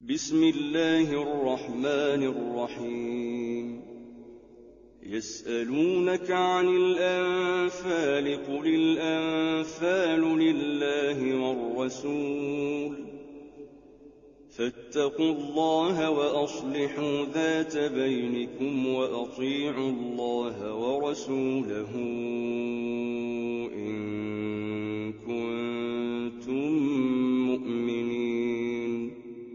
بسم الله الرحمن الرحيم يسألونك عن الأنفال قل الأنفال لله والرسول فاتقوا الله وأصلحوا ذات بينكم وأطيعوا الله ورسوله إن كنتم مؤمنين.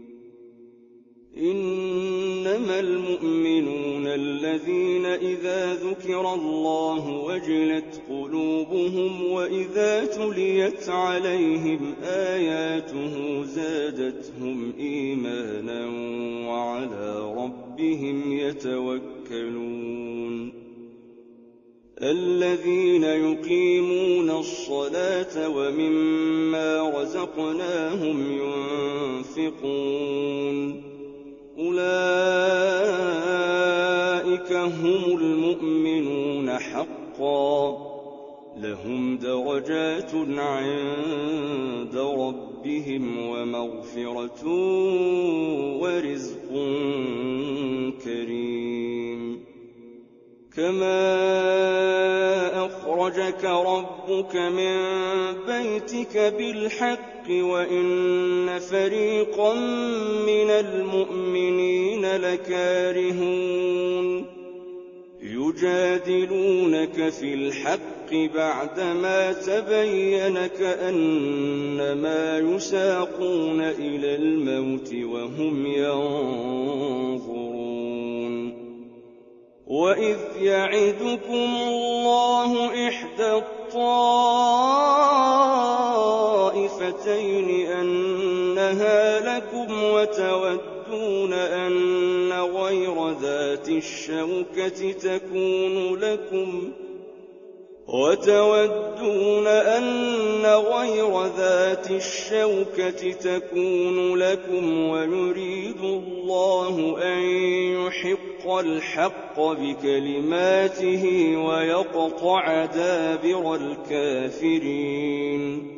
إنما المؤمنون الذين إذا ذكر الله وجلت قلوبهم وإذا تليت عليهم آياته زادتهم إيمانا وعلى ربهم يتوكلون. الذين يقيمون الصلاة ومما رزقناهم ينفقون أولئك هم المؤمنون حقا لهم درجات عند ربهم ومغفرة ورزق كريم. كما أخرجك ربك من بيتك بالحق وإن فريقا من المؤمنين لكارهون يجادلونك في الحق بعدما تبين كأنما يساقون إلى الموت وهم ينظرون. وإذ يعدكم الله إحدى الطائفتين أنها لكم وتودون أن غير ذات الشوكة تكون لكم ويريد الله أن يحق الحق بكلماته ويقطع دابر الكافرين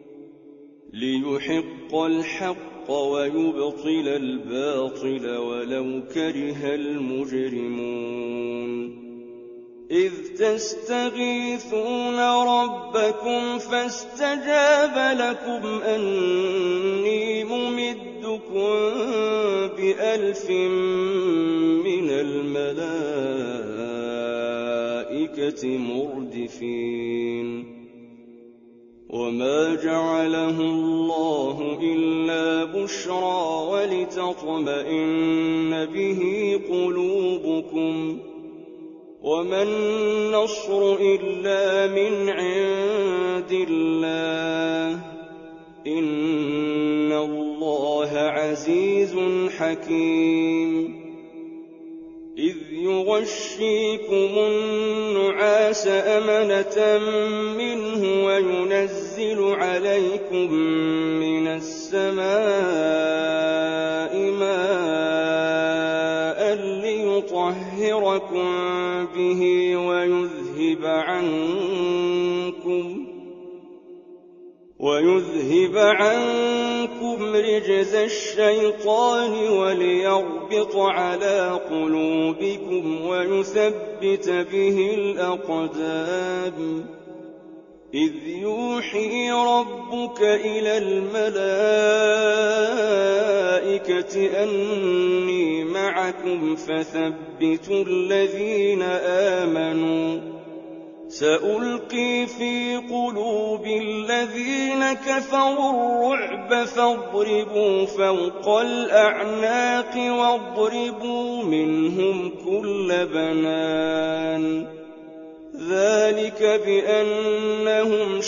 ليحق الحق ويبطل الباطل ولو كره المجرمون. إذ تستغيثون ربكم فاستجاب لكم أني ممدكم ب1000 من الملائكة مردفين. وما جعله الله إلا بشرى ولتطمئن به قلوبكم وما النصر إلا من عند الله إن الله عزيز حكيم. إذ يغشيكم النعاس أمنة منه وينزل عليكم من السماء ماء ليطهركم به ويذهب عنكم رجز الشيطان وليربط على قلوبكم ويثبت به الأقدام. إذ يوحي ربك إلى الملائكة أني معكم فثبتوا الذين آمنوا سألقي في قلوب الذين كفروا الرعب فاضربوا فوق الأعناق واضربوا منهم كل بنان. ذلك بأنهم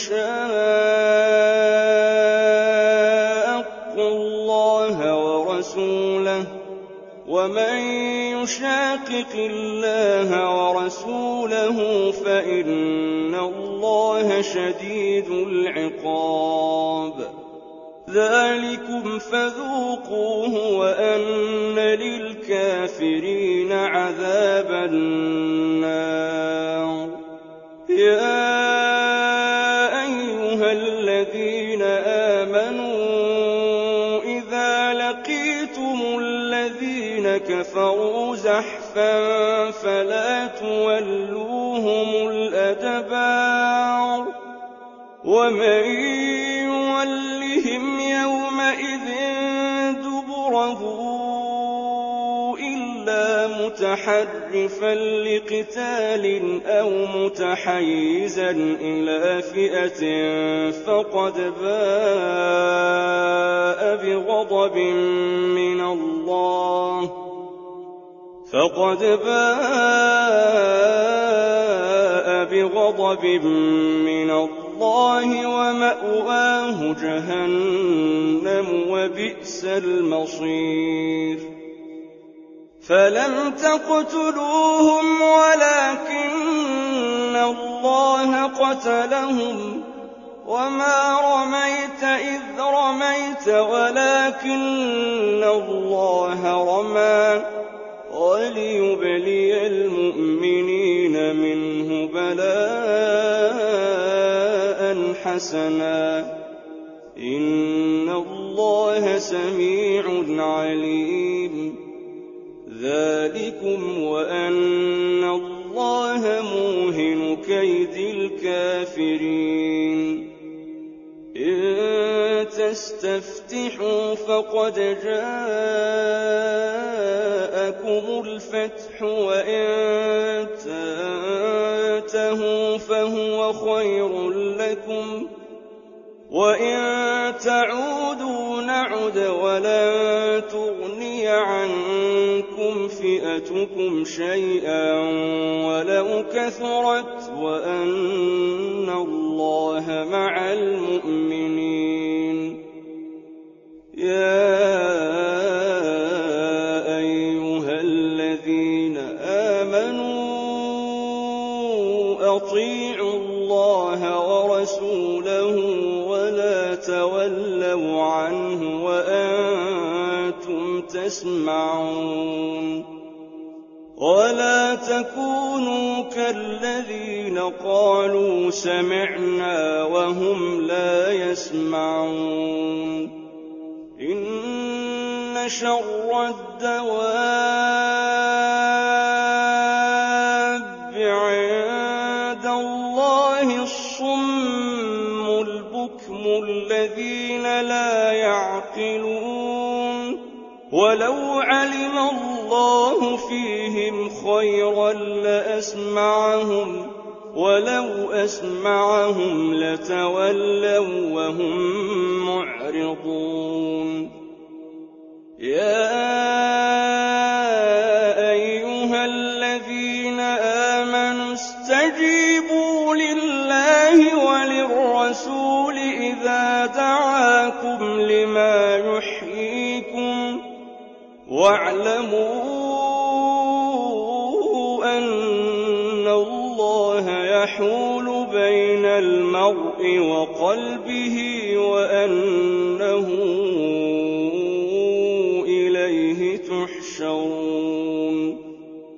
شاقوا الله ورسوله ومن يشاقق الله ورسوله فإن الله شديد العقاب. ذلكم فذوقوه وأن للكافرين عذاب النار. يا أيها الذين آمنوا إذا لَقِيتُمُ الَّذِينَ كَفَرُوا زَحْفًا فَلَا تُوَلُّوهُمُ الْأَدْبَارَ وَمَن يُوَلِّهِمْ يَوْمَئِذٍ دُبُرَهُ إِلَّا مُتَحَرِّفًا لِّقِتَالٍ أَوْ مُتَحَيِّزًا إِلَىٰ فِئَةٍ فَقَدْ بَاءَ بِغَضَبٍ مِّنَ اللَّهِ وَمَأْوَاهُ جَهَنَّمُ ۖ وَبِئْسَ الْمَصِيرُ فَلَمْ تَقْتُلُوهُمْ وَلَٰكِنَّ اللَّهَ قَتَلَهُمْ ۚ وَمَا رَمَيْتَ إِذْ رَمَيْتَ وَلَٰكِنَّ اللَّهَ رَمَىٰ ۚ وَلِيُبْلِيَ الْمُؤْمِنِينَ مِنْهُ بَلَاءً حَسَنًا ۚ إِنَّ اللَّهَ سَمِيعٌ عَلِيمٌ ذَٰلِكُمْ وَأَنَّ اللَّهَ مُوهِنُ كَيْدِ الْكَافِرِينَ إِن تَسْتَفْتِحُوا فَقَدْ جَاءَكُمُ الْفَتْحُ وَإِن تَنتَهُوا فَهُوَ خَيْرٌ لَّكُمْ ۖ وَإِن تَعُودُوا نَعُدْ وَلَن تُغْنِيَ عَنكُمْ فِئَتُكُمْ شَيْئًا وَلَوْ كَثُرَتْ وَأَنَّ اللَّهَ مَعَ الْمُؤْمِنِينَ يَا أَيُّهَا الَّذِينَ آمَنُوا أَطِيعُوا اللَّهَ وَرَسُولَهُ وَلَا تَوَلَّوْا عَنْهُ وَأَنتُمْ تَسْمَعُونَ وَلَا تَكُونُوا كَالَّذِينَ قَالُوا سَمِعْنَا وَهُمْ لَا يَسْمَعُونَ إِنَّ شَرَّ الدَّوَابِّ عِندَ اللَّهِ الصُّمُّ الْبُكْمُ الَّذِينَ لَا يَعْقِلُونَ وَلَوْ عَلِمَ اللَّهُ فِيهِمْ خَيْرًا لَّأَسْمَعَهُمْ ۖ وَلَوْ أَسْمَعَهُمْ لَتَوَلَّوا وَّهُم مُّعْرِضُونَ يَا أَيُّهَا الَّذِينَ آمَنُوا اسْتَجِيبُوا لِلَّهِ وَلِلرَّسُولِ إِذَا دَعَاكُمْ لِمَا يُحْيِيكُمْ ۖ وَاعْلَمُوا أَنَّ اللَّهَ يَحُولُ بَيْنَ الْمَرْءِ وَقَلْبِهِ وَأَنَّهُ إِلَيْهِ تُحْشَرُونَ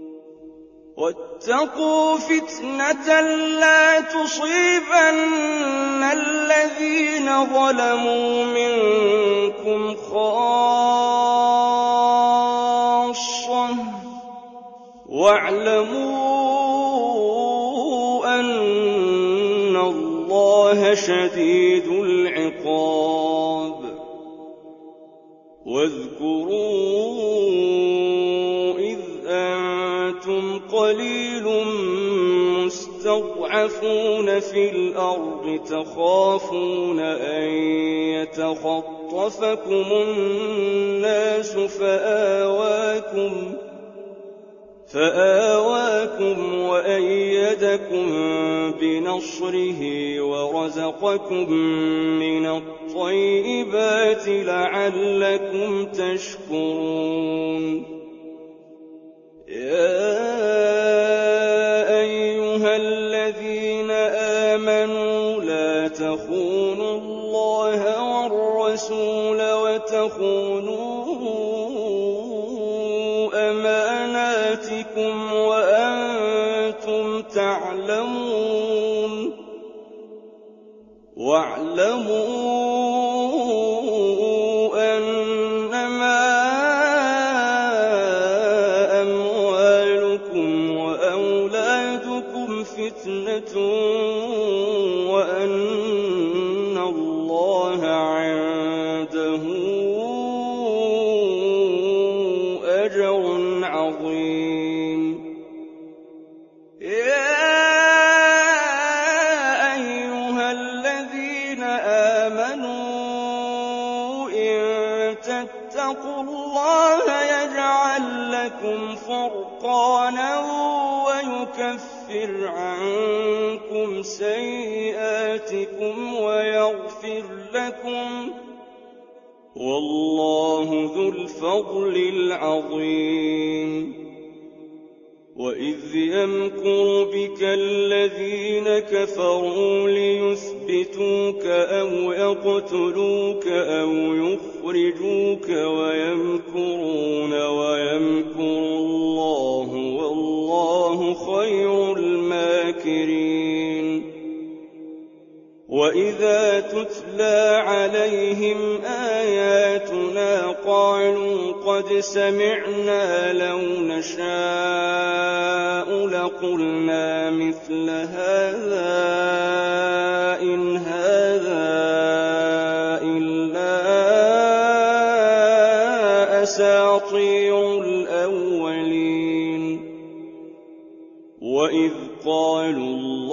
وَاتَّقُوا فِتْنَةً لَّا تُصِيبَنَّ الَّذِينَ ظَلَمُوا مِنكُمْ خَاصَّةً ۖ وَاعْلَمُوا أَنَّ اللَّهَ شَدِيدُ الْعِقَابِ وَاذْكُرُوا إِذْ أَنتُمْ قَلِيلٌ مُّسْتَضْعَفُونَ فِي الْأَرْضِ تَخَافُونَ أَن يَتَخَطَّفَكُمُ النَّاسُ فَآوَاكُمْ وَأَيَّدَكُم بِنَصْرِهِ وَرَزَقَكُم مِّنَ الطَّيِّبَاتِ لَعَلَّكُمْ تَشْكُرُونَ يَا أَيُّهَا الَّذِينَ آمَنُوا لَا تَخُونُوا اللَّهَ وَالرَّسُولَ وَتَخُونُوا أَمَانَاتِكُمْ وَأَنتُمْ تَعْلَمُونَ وَاعْلَمُوا أَنَّمَا تتقوا الله يجعل لكم فرقانا ويكفر عنكم سيئاتكم ويغفر لكم، والله ذو الفضل العظيم. وإذ يمكر بك الذين كفروا ليثبتوك أو يقتلوك أو يخرجوك ويمكرون ويمكر الله والله خير الماكرين. وإذا تتلى عليهم آياتنا قالوا قد سمعنا لو نشاء لقلنا مثل هذا إن هذا إلا أساطير الأولين. وإذ قالوا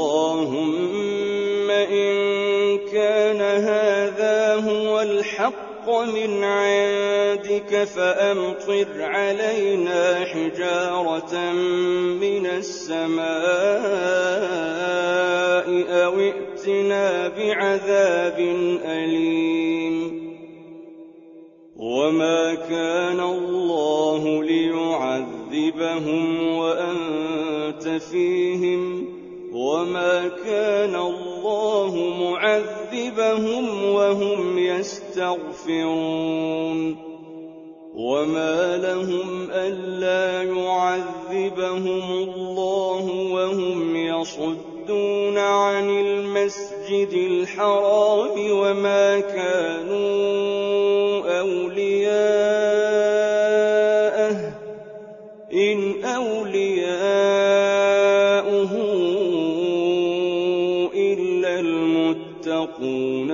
اللهم إن كان هذا هو الحق من عندك فأمطر علينا حجارة من السماء أو ائتنا بعذاب أليم. وما كان الله ليعذبهم وأنت فيهم وما كان الله معذبهم وهم يستغفرون. وما لهم ألا يعذبهم الله وهم يصدون عن المسجد الحرام وما كانوا أولياءه إن أولياؤه إلا المتقون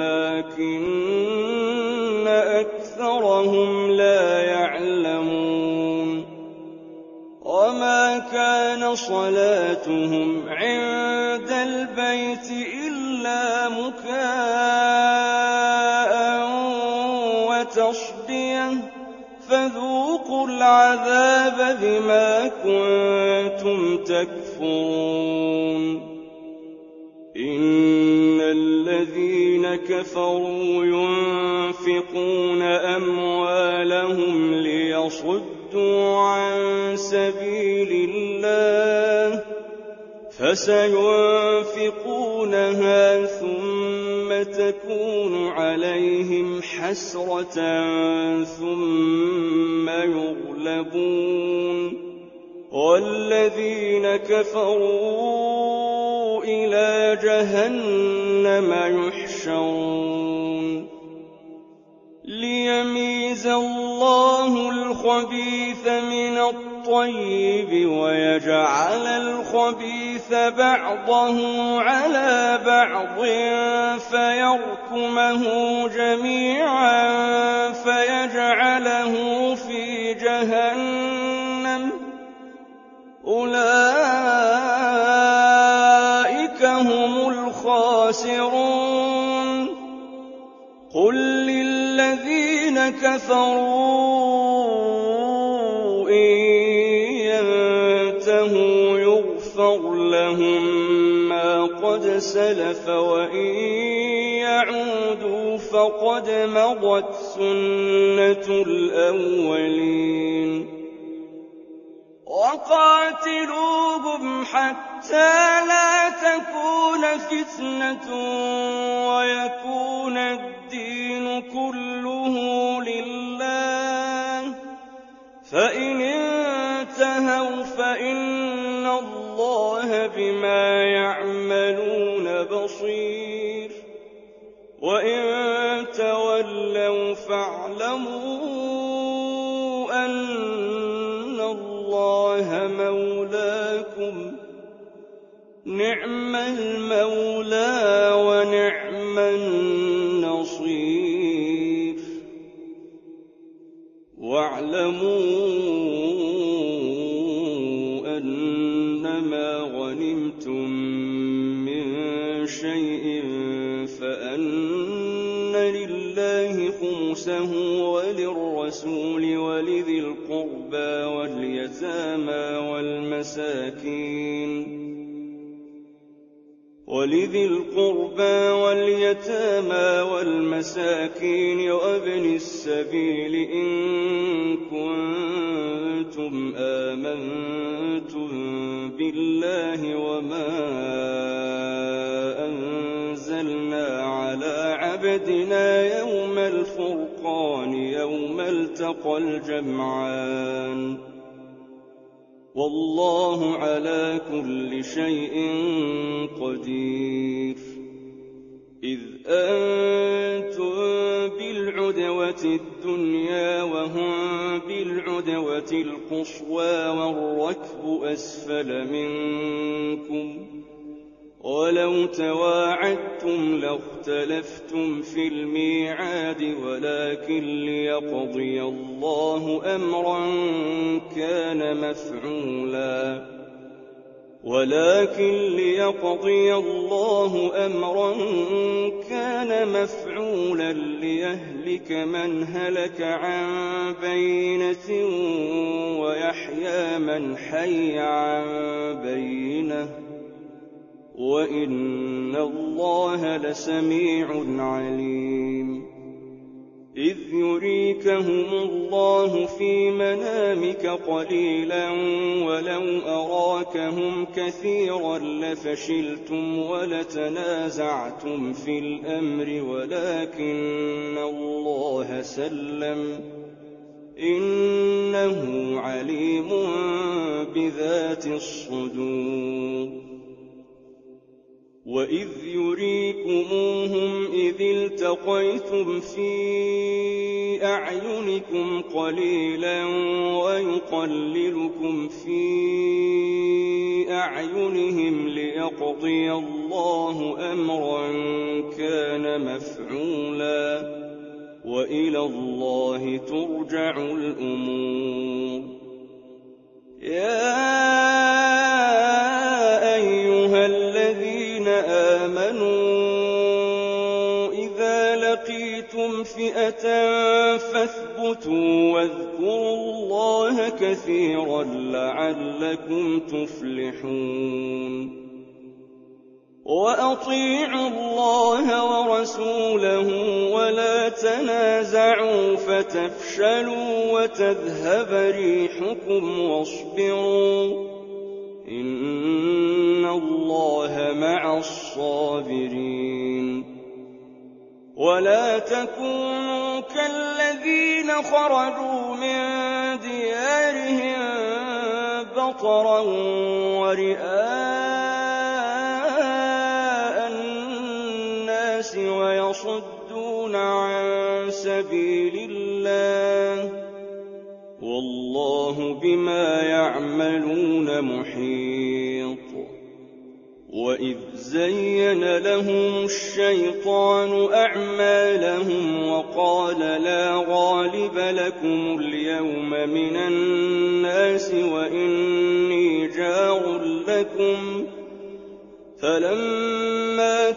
ولكن أكثرهم لا يعلمون. وما كان صلاتهم عند البيت إلا مكاء وتصدية فذوقوا العذاب بما كنتم تكفرون. إن الذين كفروا ينفقون أموالهم ليصدوا عن سبيل الله فسينفقونها ثم تكون عليهم حسرة ثم يغلبون والذين كفروا إلى جهنم يحشرون. ليميز الله الخبيث من الطيب ويجعل الخبيث بعضه على بعض فيركمه جميعا فيجعله في جهنم أولئك هم الخاسرون. قل للذين كفروا إن ينتهوا يغفر لهم ما قد سلف وإن يعودوا فقد مضت سنة الأولين. وقاتلوهم حتى لا تكون فتنة ويكون الدين كله لله فإن انتهوا فإن الله بما يعملون بصير وإن تولوا فاعلموا أن الله مولاكم نعم المولى ونعم النصير. واعلموا أنما غنمتم من شيء فأن لله خمسه نفسه وللرسول ولذي القربى واليتامى والمساكين وابن السبيل إن كنتم آمنتم بالله وما أنزلنا على عبدنا يوم الفرقان يوم التقى الجمعان والله على كل شيء قدير. إذ أنتم بالعدوة الدنيا وهم بالعدوة القصوى والركب أسفل منكم ولو تواعدتم لاختلفتم في الميعاد ولكن ليقضي الله أمرا كان مفعولا ليهلك من هلك عن بينة ويحيى من حي عن بينة وإن الله لسميع عليم. إذ يريكهم الله في منامك قليلا ولو أراكهم كثيرا لفشلتم ولتنازعتم في الأمر ولكن الله سلم إنه عليم بذات الصدور. وإذ يريكموهم إذ التقيتم في أعينكم قليلا ويقللكم في أعينهم ليقضي الله أمرا كان مفعولا وإلى الله ترجع الأمور. يا أيها الذين آمنوا إذا لقيتم فئة فاثبتوا واذكروا الله كثيرا لعلكم تفلحون. وأطيعوا الله ورسوله ولا تنازعوا فتفشلوا وتذهب ريحكم واصبروا إن الله مع الصابرين. ولا تكونوا كالذين خرجوا من ديارهم بطرا ورئاء الناس ويصدون عن سبيل الله والله بما يعملون محيط. وإذ زين لهم الشيطان أعمالهم وقال لا غالب لكم اليوم من الناس وإني جار لكم فلما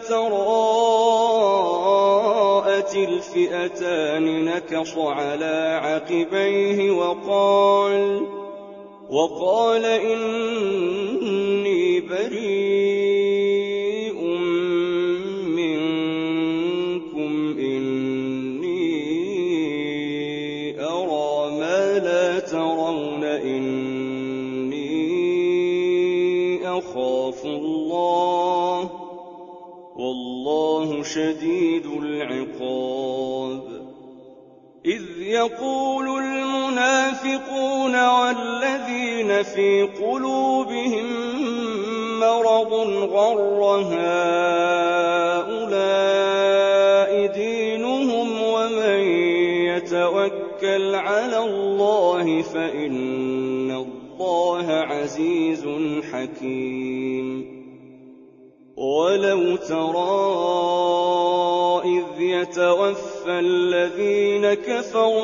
تراءت الفئتان نكص على عقبيه وقال إني بريء منكم إني أرى ما لا ترون إني أخاف الله والله شديد العقاب. إذ يقول المنافقون والذين في قلوبهم مرض غر هؤلاء دينهم ومن يتوكل على الله فإن الله عزيز حكيم. ولو ترى إذ يتوفى الذين كفروا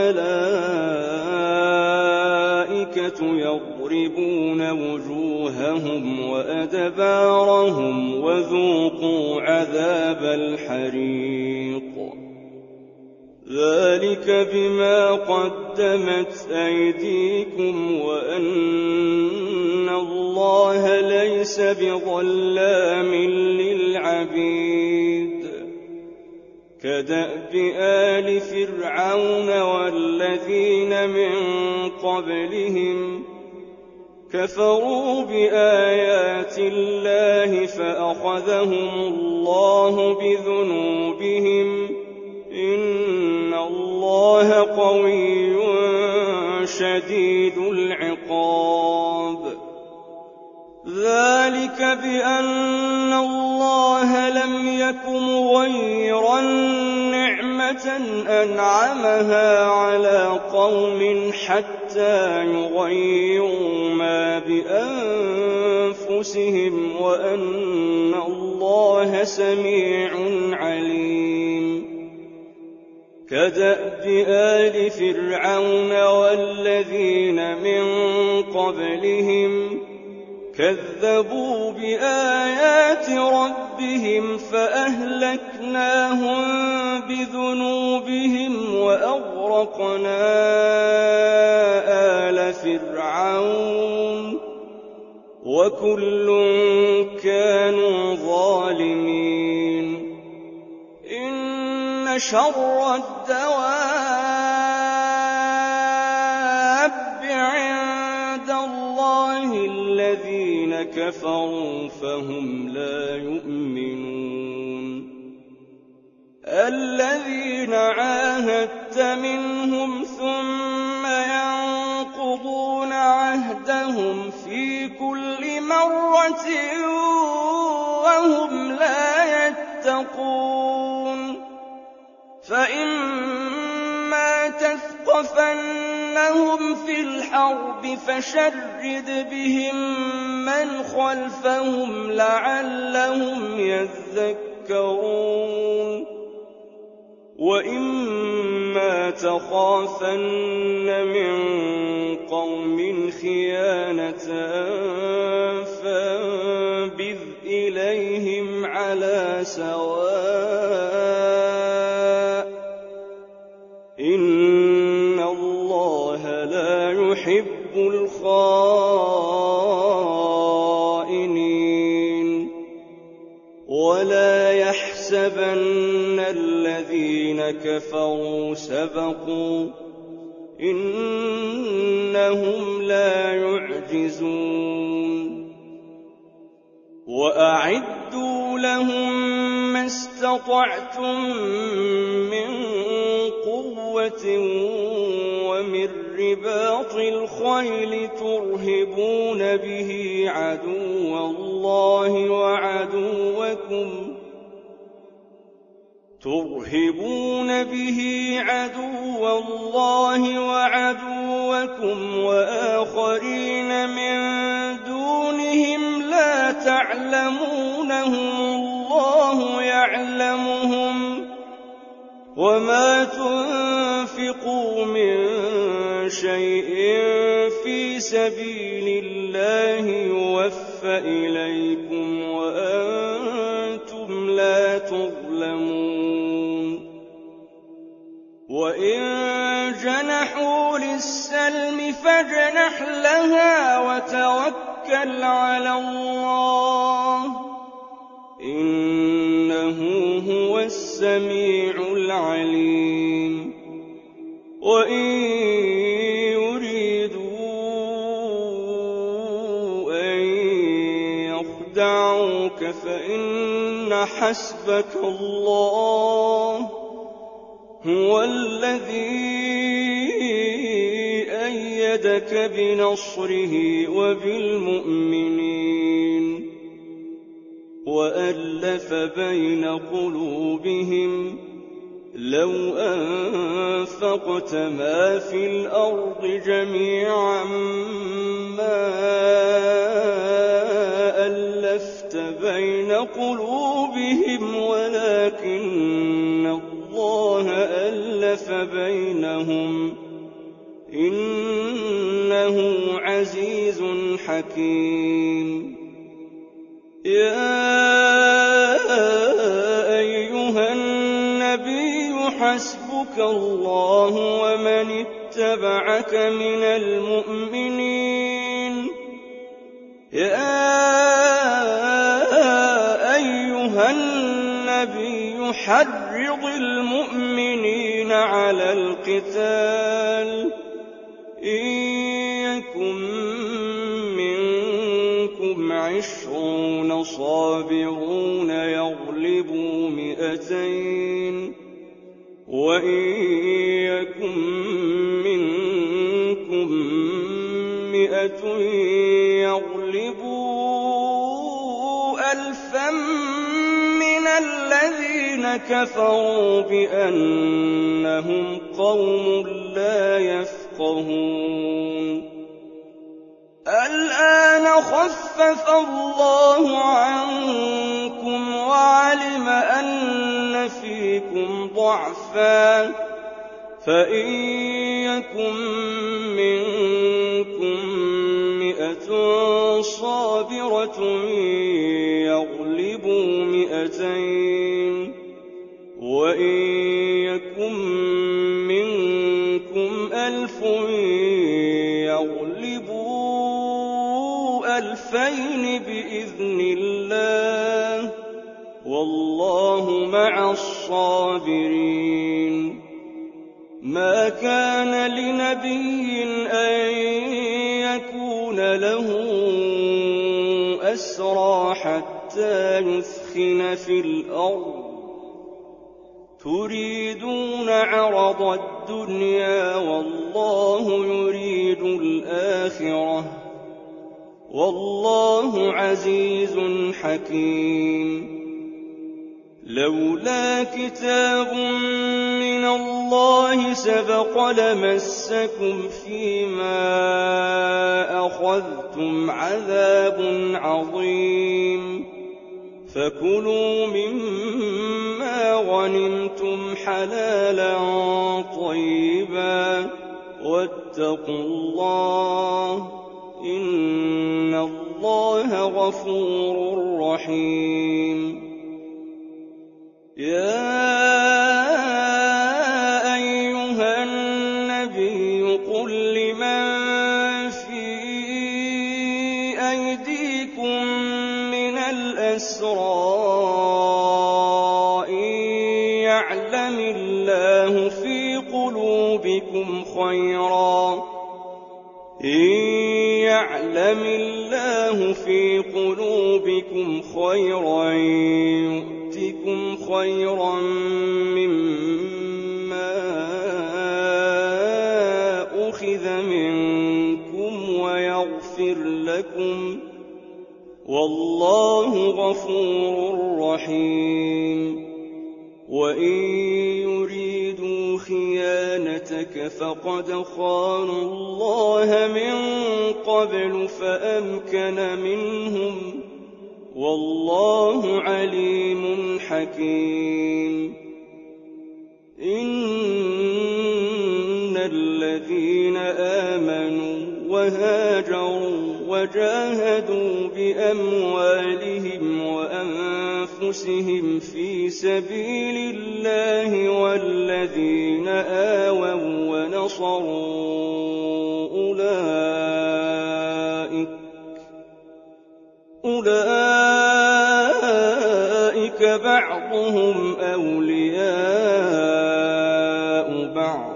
الملائكة يضربون وجوههم وأدبارهم وذوقوا عذاب الحريق. ذلك بما قدمت أيديكم وأن الله ليس بظلام للعبيد كدأب آل فرعون والذين من قبلهم كفروا بآيات الله فأخذهم الله بذنوبهم إن الله قوي شديد العقاب ذلك بأن الله لم يك مغيرا نعمة أنعمها على قوم حتى يغيروا ما بأنفسهم وأن الله سميع عليم كدأب آل فرعون والذين من قبلهم كذبوا بآيات ربهم فأهلكناهم بذنوبهم وأغرقنا آل فرعون وكل كانوا ظالمين إن شر الدواب عند الله الذين كفروا فهم لا يؤمنون الذين عاهدت منهم ثم ينقضون عهدهم في كل مرة وهم لا يتقون فإما تثقفنهم في الحرب فشرد بهم من خلفهم لعلهم يذكرون وإما تخافن من قوم خيانة فانبذ إليهم على سواء إن الله لا يحب الخائنين ولا يحسبن الذين كفروا سبقوا إنهم لا يعجزون وأعدوا لهم ما استطعتم من قوة ومن رباط الخيل ترهبون به عدو الله وعدوكم وآخرين من دونهم لا تعلمونهم الله يعلمهم وما تنفقوا من شيء في سبيل الله يوفى إليكم وأنتم لا تظلمون وإن جنحوا للسلم فاجنح لها وتوكل على الله إنه هو السميع العليم وإن يريدوا أن يخدعوك فإن حسبك الله هو الذي أيدك بنصره وبالمؤمنين وألف بين قلوبهم لو أنفقت ما في الأرض جميعا ما ألفت بين قلوبهم ولكن الله ألف بينهم إنه عزيز حكيم يا أيها النبي حسبك يحاسبك الله ومن اتبعك من المؤمنين يا أيها النبي حرض المؤمنين على القتال إن يكن منكم 20 صابرون يغلبوا 200 وإن يكن منكم 100 يغلبوا 1000 من الذين كفروا بأنهم قوم لا يفقهون الآن خفف الله عنكم وعلم أن فيكم ضعفا فإن يكن منكم 100 صابرة يغلبوا 200 وإن يكن منكم 1000 يغلبوا 2000 بإذن الله والله مع الصابرين ما كان لنبي أن يكون له أسرى حتى يثخن في الأرض تريدون عرض الدنيا والله يريد الآخرة والله عزيز حكيم لولا كتاب من الله سبق لمسكم فيما أخذتم عذاب عظيم فكلوا مما غنمتم حلالا طيبا واتقوا الله إن الله غفور رحيم يا أيها النبي قل لمن في أيديكم من الأسرى إن يعلم الله في قلوبكم خيرا يؤتكم خيرا مما أخذ منكم ويغفر لكم والله غفور رحيم وإن يريدوا خيانتك فقد خانوا الله من قبل فأمكن منهم والله عليم حكيم إن الذين آمنوا وهاجروا وجاهدوا بأموالهم وأنفسهم في سبيل الله والذين آووا ونصروا أولئك بعضهم أولياء بعض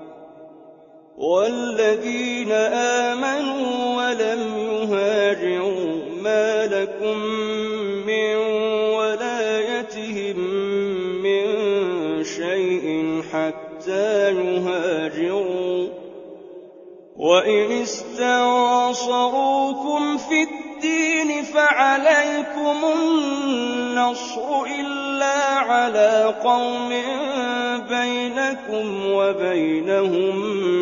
والذين آمنوا ولم يهاجروا ما لكم من ولايتهم من شيء حتى يهاجروا وإن استنصروكم في الدين فعليكم النصر إلا على قوم بينكم وبينهم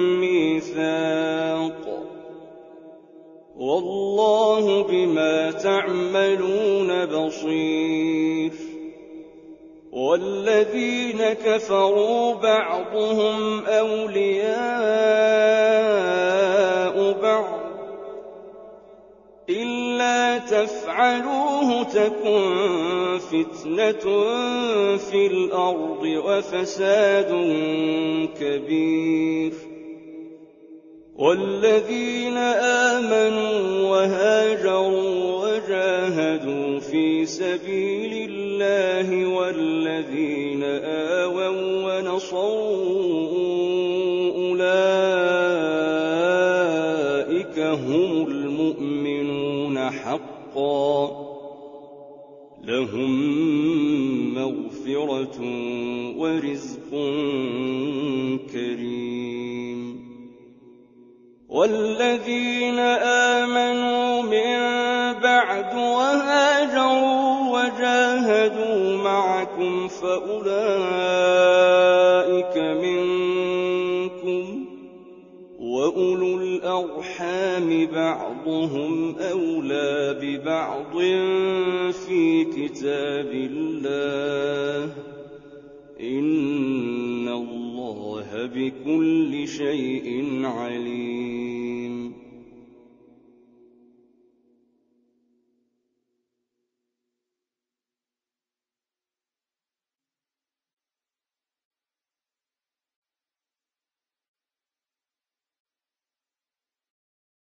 ميثاق والله بما تعملون بصير والذين كفروا بعضهم أولياء بعض إلا تفعلوا تفعلوه تكن فتنة في الأرض وفساد كبير والذين آمنوا وهاجروا وجاهدوا في سبيل الله والذين آووا ونصروا أولئك هم المؤمنون حقا لهم مغفرة ورزق كريم والذين آمنوا من بعد وهاجروا وجاهدوا معكم فأولئك منكم وأولو الأرحام بعضهم أولى ببعض في كتاب الله إن الله بكل شيء عليم